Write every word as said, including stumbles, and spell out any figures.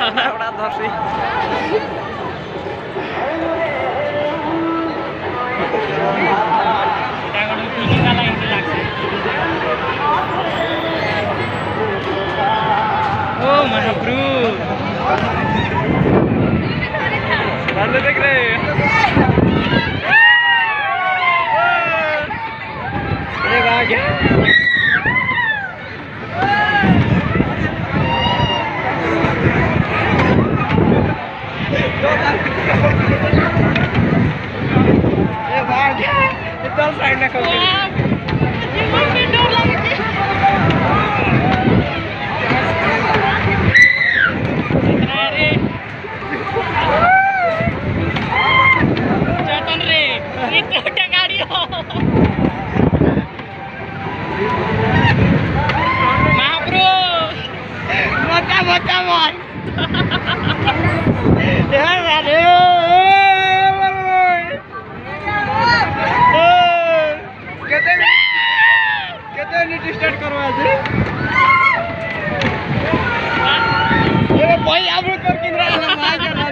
बड़ा धरसी ओ महाप्रभु लाले देख रहे ये भाग गया ये भाग गया इधर साइड ना करो जीवन में डर लगती अरे चटन रे इतना टगाड़ी हो महाप्रभु बचा बचा मार यार अरे स्टार्ट करो आज ये भाई आप लोग कर किन रहा है